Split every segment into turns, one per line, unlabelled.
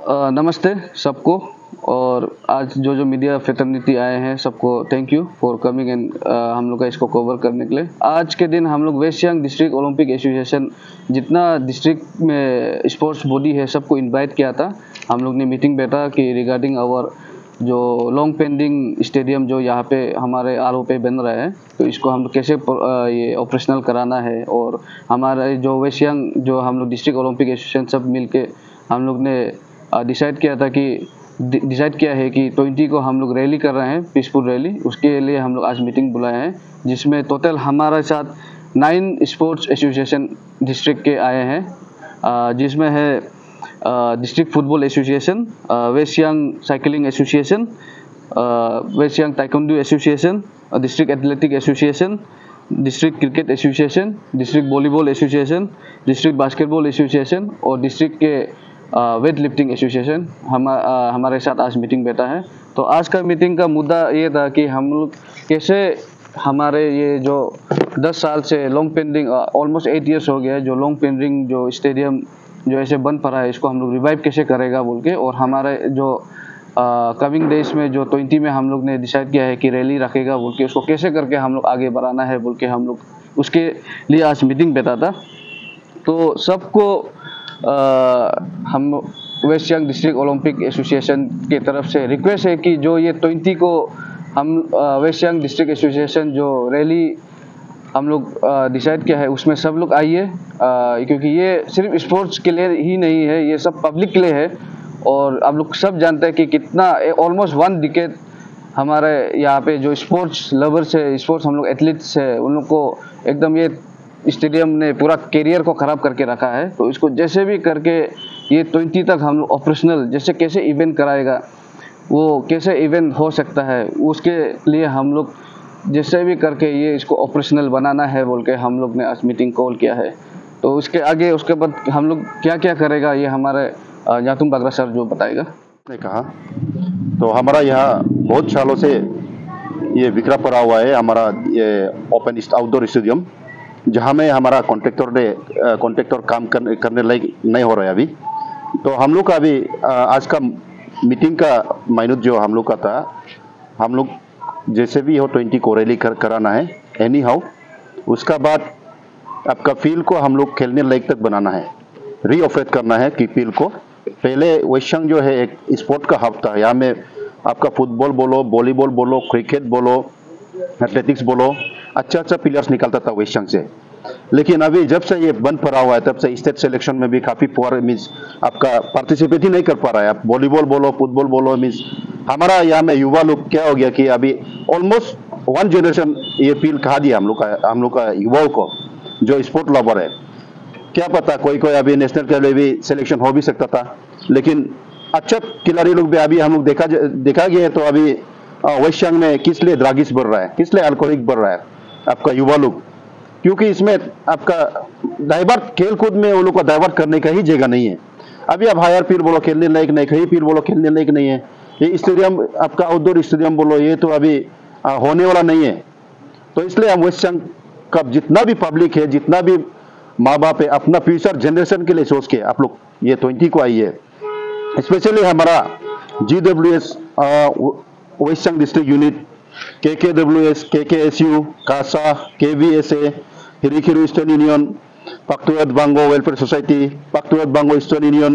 नमस्ते सबको। और आज जो मीडिया फ्रेटर्निटी आए हैं सबको thank you for coming and हम लोग का इसको कवर करने के लिए। आज के दिन हम लोग West Siang district Olympic association जितना डिस्ट्रिक्ट में स्पोर्ट्स बॉडी है सबको इनवाइट किया था। हम लोग ने मीटिंग बैठा कि रिगार्डिंग आवर जो लॉन्ग पेंडिंग स्टेडियम जो यहाँ पे हमारे आरओ पे बन रहा है, तो इसको हम लोग कैसे ये ऑपरेशनल कराना है। और हमारे जो वेस्ट सियांग जो हम लोग डिस्ट्रिक्ट ओलंपिक एसोसिएशन सब मिल के हम लोग ने डिसाइड किया है कि 20 को हम लोग रैली कर रहे हैं, पीसफुल रैली। उसके लिए हम लोग आज मीटिंग बुलाए हैं, जिसमें टोटल हमारे साथ 9 स्पोर्ट्स एसोसिएशन डिस्ट्रिक्ट के आए हैं, जिसमें है district football association, West Siang cycling association, West Siang taekwondo association, district athletic association, district cricket association, district volleyball association, district basketball association और डिस्ट्रिक्ट के वेट लिफ्टिंग एसोसिएशन हमारे साथ आज मीटिंग बैठा है। तो आज का मीटिंग का मुद्दा ये था कि हम लोग कैसे हमारे ये जो 10 साल से लॉन्ग पेंडिंग ऑलमोस्ट 8 इयर्स हो गया है, जो लॉन्ग पेंडिंग जो स्टेडियम जो ऐसे बंद पड़ा है, इसको हम लोग रिवाइव कैसे करेगा बोल के। और हमारे जो कमिंग डेज में जो 20 में हम लोग ने डिसाइड किया है कि रैली रखेगा बोल के, उसको कैसे करके हम लोग आगे बढ़ाना है बोल के हम लोग उसके लिए आज मीटिंग बैठा था। तो सबको हम West Siang district Olympic association के तरफ से रिक्वेस्ट है कि जो ये 20 को हम वेस्ट सियांग डिस्ट्रिक्ट एसोसिएशन जो रैली हम लोग डिसाइड किया है उसमें सब लोग आइए, क्योंकि ये सिर्फ स्पोर्ट्स के लिए ही नहीं है, ये सब पब्लिक के लिए है। और आप लोग सब जानते हैं कि कितना ऑलमोस्ट 1 डिकेड हमारे यहाँ पे जो स्पोर्ट्स लवर्स है, स्पोर्ट्स हम लोग एथलीट्स है, उन लोग को एकदम ये स्टेडियम ने पूरा करियर को ख़राब करके रखा है। तो इसको जैसे भी करके ये 20 तक हम लोग ऑपरेशनल जैसे कैसे इवेंट कराएगा, वो कैसे इवेंट हो सकता है, उसके लिए हम लोग जैसे भी करके ये इसको ऑपरेशनल बनाना है बोल के हम लोग ने आज मीटिंग कॉल किया है। तो उसके आगे उसके बाद हम लोग क्या क्या करेगा ये हमारे जातुम बागरा सर जो बताएगा।
ने कहा तो हमारा यहाँ बहुत सालों से ये बिखरा पड़ा हुआ है हमारा ये ओपन आउटडोर स्टेडियम, जहाँ में हमारा कॉन्ट्रैक्टर काम करने लायक नहीं हो रहा है अभी। तो हम लोग का अभी आज का मीटिंग का माइनूट जो हम लोग का था, हम लोग जैसे भी हो 20 को रैली कराना है एनी हाउ। उसका बाद आपका फील्ड को हम लोग खेलने लायक तक बनाना है, रीऑपरेट करना है कि फील्ड को। पहले वेस्ट सियांग जो है एक स्पोर्ट का हब था, यहाँ में आपका फुटबॉल बोलो, वॉलीबॉल बोलो, क्रिकेट बोलो, एथलेटिक्स बोलो, अच्छा प्लेयर्स निकलता था वेस्ट सियांग से। लेकिन अभी जब से ये बंद पड़ा हुआ है तब से स्टेट सिलेक्शन में भी काफ़ी पुअर मीन्स आपका पार्टिसिपेट ही नहीं कर पा रहा है। आप वॉलीबॉल बोलो, फुटबॉल बोलो, मीन्स हमारा यहाँ में युवा लोग क्या हो गया कि अभी ऑलमोस्ट 1 जनरेशन ये फील्ड खा दिया हम लोग का युवाओं को जो स्पोर्ट लवर है। क्या पता कोई अभी नेशनल के लिए भी सिलेक्शन हो भी सकता था, लेकिन अच्छा खिलाड़ी लोग भी अभी हम लोग देखा गया है। तो अभी वेस्ट सियांग में किस लिए ड्रग्स बढ़ रहा है, किस लिए अल्कोहलिक बढ़ रहा है आपका युवा लोग, क्योंकि इसमें आपका डाइवर्ट खेल कूद में वो लोग का डाइवर्ट करने का ही जगह नहीं है। अभी आप हायर फील्ड बोलो खेलने लायक नहीं, कहीं फील्ड बोलो खेलने लायक नहीं है। ये स्टेडियम आपका आउटडोर स्टेडियम बोलो, ये तो अभी होने वाला नहीं है। तो इसलिए हम वेस्ट सियांग का जितना भी पब्लिक है, जितना भी माँ बाप है, अपना फ्यूचर जनरेशन के लिए सोच के आप लोग ये 20 को आई है। स्पेशली हमारा GWS West Siang district unit, KKWS, KKSU, कासा, KVSA, Hirikhiru eastern union, Paktuet Bango welfare society, Paktuet Bango eastern union,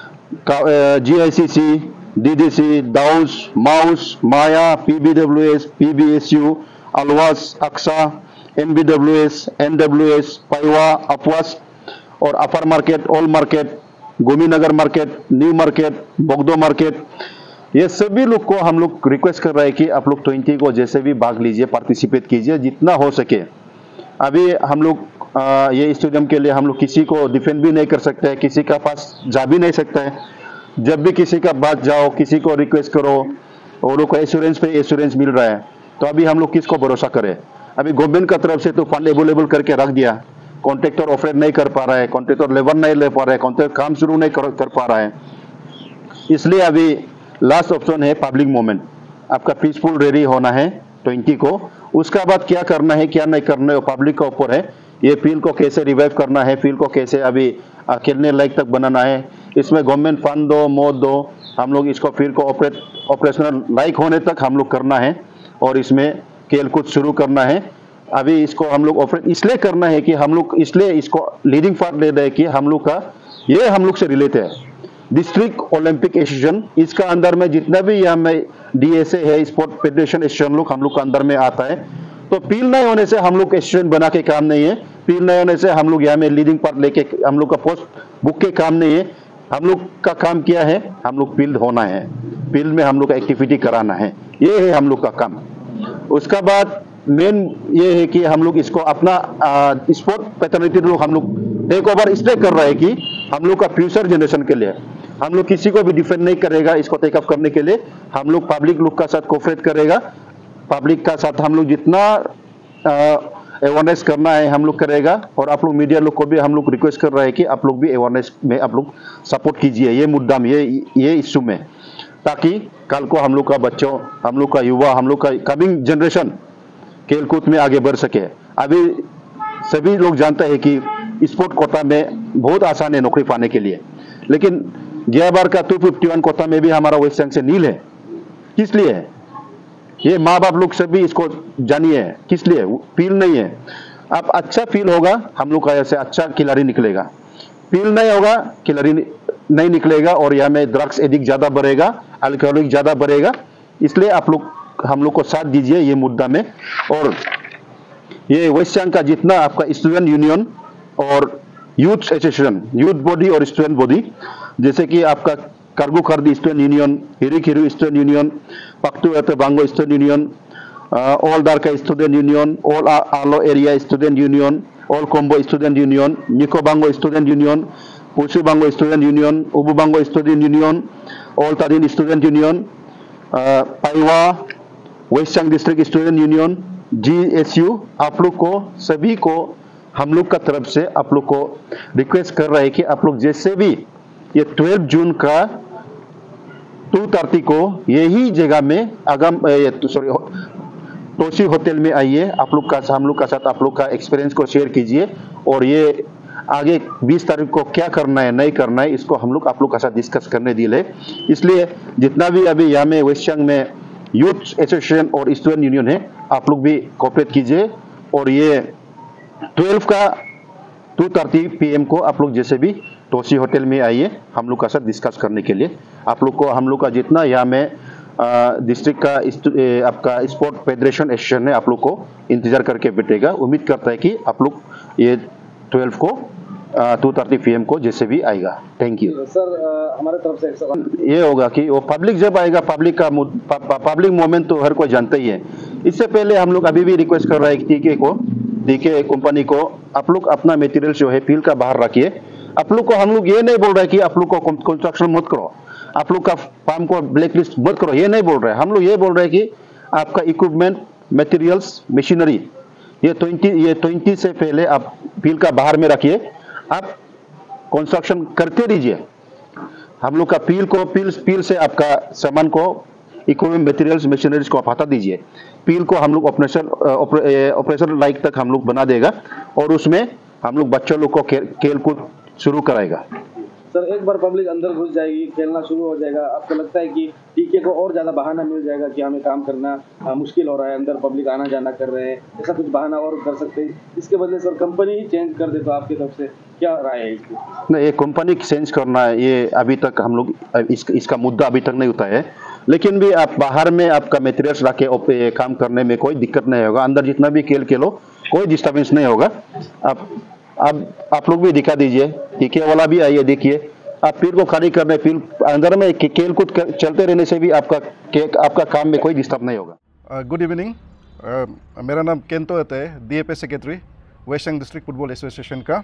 GICC, DDC, दाउस, माउस, माया, PBWS, PBSU, अलवास, अक्सा, NBWS, NWS, पाइवा, अपवास और upper market, old market, Gominagar market, new market, Bogdo market, ये सभी लोग को हम लोग रिक्वेस्ट कर रहे हैं कि आप लोग 20 को जैसे भी भाग लीजिए, पार्टिसिपेट कीजिए जितना हो सके। अभी हम लोग ये स्टेडियम के लिए हम लोग किसी को डिफेंड भी नहीं कर सकते हैं, किसी का पास जा भी नहीं सकता है। जब भी किसी का बात जाओ, किसी को रिक्वेस्ट करो, वो लोग को एश्योरेंस पे एश्योरेंस मिल रहा है। तो अभी हम लोग किसको भरोसा करें। अभी गवर्नमेंट का तरफ से तो फंड अवेलेबल करके रख दिया, कॉन्ट्रैक्टर ऑपरेट नहीं कर पा रहा है, कॉन्ट्रैक्टर लेबर नहीं ले पा रहा है, कॉन्ट्रैक्टर काम शुरू नहीं कर पा रहा है। इसलिए अभी लास्ट ऑप्शन है पब्लिक मूवमेंट, आपका पीसफुल रैली होना है 20 को। उसका बाद क्या करना है क्या नहीं करना है पब्लिक के ऊपर है। ये फील्ड को कैसे रिवाइव करना है, फील्ड को कैसे अभी खेलने लायक तक बनाना है। इसमें गवर्नमेंट फंड दो, मोद दो, हम लोग इसको फील्ड को ऑपरेशनल लायक होने तक हम लोग करना है और इसमें खेल कूद शुरू करना है। अभी इसको हम लोग ऑपरेट इसलिए करना है कि हम लोग इसलिए इसको लीडिंग पार्ट ले रहे हैं कि हम लोग का ये हम लोग से रिलेटेड है डिस्ट्रिक्ट ओलंपिक एसोसिएशन। इसका अंदर में जितना भी यहाँ में DSA है, स्पोर्ट फेडरेशन एसोसिएशन हम लोग का अंदर में आता है। तो पील नहीं होने से हम लोग एसोसिएशन बना के काम नहीं है, पील नहीं होने से हम लोग यहाँ में लीडिंग पार्ट लेके हम लोग का पोस्ट बुक के काम नहीं है। हम लोग का काम क्या है, हम लोग फील्ड होना है, फील्ड में हम लोग का एक्टिविटी कराना है, ये है हम लोग का काम। उसका बाद मेन ये है कि हम लोग इसको अपना स्पोर्ट पैटर्निटी लोग हम लोग टेक ओवर इसलिए कर रहे हैं कि हम लोग का फ्यूचर जनरेशन के लिए हम लोग किसी को भी डिफेंड नहीं करेगा। इसको टेक अप करने के लिए हम लोग पब्लिक लोग का साथ कोऑपरेट करेगा, पब्लिक का साथ हम लोग जितना अवेयरनेस करना है हम लोग करेगा। और आप लोग मीडिया लोग को भी हम लोग रिक्वेस्ट कर रहे हैं कि आप लोग भी अवेयरनेस में आप लोग सपोर्ट कीजिए ये मुद्दा में, ये इश्यू में, ताकि कल को हम लोग का बच्चों, हम लोग का युवा, हम लोग का कमिंग जनरेशन खेल कूद में आगे बढ़ सके। अभी सभी लोग जानते हैं कि स्पोर्ट कोटा में बहुत आसान है नौकरी पाने के लिए, लेकिन गया का 251 कोटा में भी हमारा वेस्ट सियांग से नील है। किस लिए है? ये माँ बाप लोग सभी इसको जानिए किस लिए फील नहीं है। अब अच्छा फील होगा हम लोग का ऐसे अच्छा खिलाड़ी निकलेगा, फील नहीं होगा खिलाड़ी नहीं निकलेगा और यहाँ में ड्रग्स एडिक्ट ज्यादा बढ़ेगा, अल्कोहलिक ज्यादा बढ़ेगा। इसलिए आप लोग हम लोग को साथ दीजिए ये मुद्दा में। और ये वेस्ट सियांग का जितना आपका स्टूडेंट यूनियन और यूथ एसोसिएशन, यूथ बॉडी और स्टूडेंट बॉडी, जैसे कि आपका Kargo Khardi student union, Hirik Hiru student union, Paktu Bango student union, all Darka student union, all Alo area student union, all Kombo student union, Niko Bango student union, Pusu Bango student union, Ubu Bango student union, all Tadin student union, Paiwa West Siang district student union, GSU, आप लोग को सभी को हम लोग का तरफ से आप लोग को रिक्वेस्ट कर रहे हैं कि आप लोग जैसे भी ये 12 जून का 2:30 को यही जगह में टोशी होटल में आइए। आप लोग का हम लोग का साथ आप लोग का एक्सपीरियंस को शेयर कीजिए और ये आगे 20 तारीख को क्या करना है नहीं करना है इसको हम लोग आप लोग का साथ डिस्कस करने दिए। इसलिए जितना भी अभी यहाँ में वेस्ट सियांग में यूथ एसोसिएशन और स्टूडेंट यूनियन है आप लोग भी कोऑपरेट कीजिए और ये 12 का 2:30 PM को आप लोग जैसे भी टोशी होटल में आइए हम लोग का साथ डिस्कस करने के लिए। आप लोग को हम लोग का जितना यहाँ में डिस्ट्रिक्ट का आपका स्पोर्ट फेडरेशन एसोसिएशन है आप लोग को इंतजार करके बैठेगा। उम्मीद करता है कि आप लोग ये 12 को 2:30 PM को जैसे भी आएगा। Thank you
sir. हमारे तरफ से एक सवाल
ये होगा कि वो पब्लिक जब आएगा, पब्लिक मोमेंट तो हर कोई जानता ही है। इससे पहले हम लोग अभी भी रिक्वेस्ट कर रहे हैं TK कंपनी को आप लोग अपना मटेरियल जो है फील्ड का बाहर रखिए। आप लोग को हम लोग ये नहीं बोल रहे कि आप लोग को कंस्ट्रक्शन मत करो, आप लोग का फार्म को ब्लैक लिस्ट मत करो, ये नहीं बोल रहे। हम लोग ये बोल रहे हैं कि आपका इक्विपमेंट, मटेरियल्स, मशीनरी ये 20 से पहले आप फील्ड का बाहर में रखिए, आप कंस्ट्रक्शन करते रहिए। हम लोग का पील से आपका सामान को इक्विपमेंट, मटेरियल्स, मशीनरीज को आप हटा दीजिए। पील को हम लोग ऑपरेशन लाइक तक हम लोग बना देगा और उसमें हम लोग बच्चों लोग को खेल कूद शुरू कराएगा।
सर, एक बार पब्लिक अंदर घुस जाएगी, खेलना शुरू हो जाएगा, आपको लगता है कि TK को और ज्यादा बहाना मिल जाएगा कि हमें काम करना मुश्किल हो रहा है, अंदर पब्लिक आना जाना कर रहे हैं, ऐसा कुछ बहाना और कर सकते हैं? इसके बदले सर कंपनी ही चेंज कर दे तो आपकी तरफ से क्या राय है इसकी?
नहीं, ये कंपनी चेंज करना ये अभी तक हम लोग इसका मुद्दा अभी तक नहीं उठाया है, लेकिन भी आप बाहर में आपका मटेरियल्स रखे काम करने में कोई दिक्कत नहीं होगा। अंदर जितना भी खेलो कोई डिस्टर्बेंस नहीं होगा। अब आप लोग भी दिखा दीजिए, TK वाला भी आइए देखिए। आप फील्ड को खाली करने, फील्ड अंदर में खेल कूद चलते रहने से भी आपका काम में कोई डिस्टर्ब नहीं होगा।
गुड इवनिंग, मेरा नाम केंतो है, DFA secretary West Siang district football association का।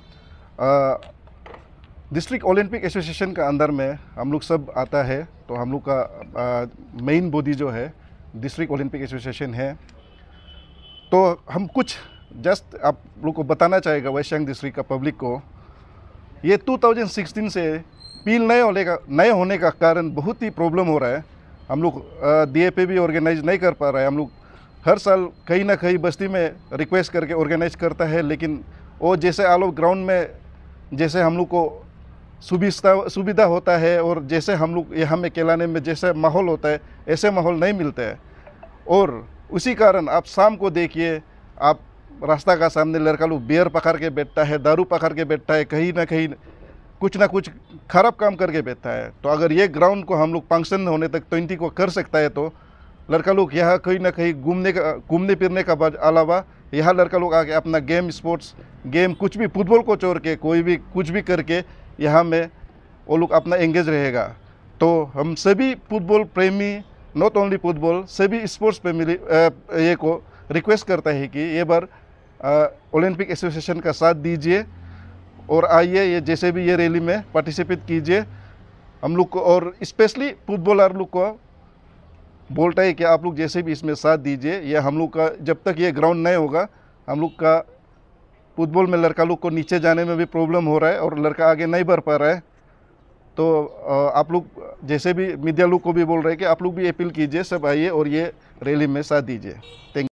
डिस्ट्रिक्ट ओलंपिक एसोसिएशन का अंदर में हम लोग सब आता है, तो हम लोग का मेन बॉडी जो है डिस्ट्रिक्ट ओलंपिक एसोसिएशन है। तो हम कुछ जस्ट आप लोग को बताना चाहेगा वेस्ट सियांग डिस्ट्रिक्ट का पब्लिक को, ये 2016 से पील नए होने का कारण बहुत ही प्रॉब्लम हो रहा है। हम लोग DFA भी ऑर्गेनाइज नहीं कर पा रहा है। हम लोग हर साल कहीं ना कहीं बस्ती में रिक्वेस्ट करके ऑर्गेनाइज करता है, लेकिन वो जैसे आलो ग्राउंड में जैसे हम लोग को सुविधा होता है और जैसे हम लोग यहाँ में केलाने में जैसे माहौल होता है ऐसे माहौल नहीं मिलता है। और उसी कारण आप शाम को देखिए, आप रास्ता का सामने लड़का लोग बियर पकड़ के बैठता है, दारू पकड़ के बैठता है, कहीं ना कहीं कुछ ना कुछ खराब काम करके बैठता है। तो अगर ये ग्राउंड को हम लोग फंक्शन होने तक 20 को कर सकता है तो लड़का लोग यहाँ कहीं ना कहीं घूमने फिरने का अलावा यहाँ लड़का लोग आके अपना गेम, स्पोर्ट्स गेम, कुछ भी फुटबॉल को छोड़ के कोई भी कुछ भी करके यहाँ में वो लोग अपना एंगेज रहेगा। तो हम सभी फुटबॉल प्रेमी, नॉट ओनली फुटबॉल, सभी स्पोर्ट्स फैमिली ये को रिक्वेस्ट करता है कि ये बार ओलंपिक एसोसिएशन का साथ दीजिए और आइए, ये जैसे भी ये रैली में पार्टिसिपेट कीजिए हम लोग को। और स्पेशली फुटबॉलर लोग को बोलता है कि आप लोग जैसे भी इसमें साथ दीजिए। ये हम लोग का जब तक ये ग्राउंड नहीं होगा, हम लोग का फुटबॉल में लड़का लोग को नीचे जाने में भी प्रॉब्लम हो रहा है और लड़का आगे नहीं बढ़ पा रहा है। तो आप लोग जैसे भी मीडिया लोग को भी बोल रहे हैं कि आप लोग भी अपील कीजिए, सब आइए और ये रैली में साथ दीजिए। थैंक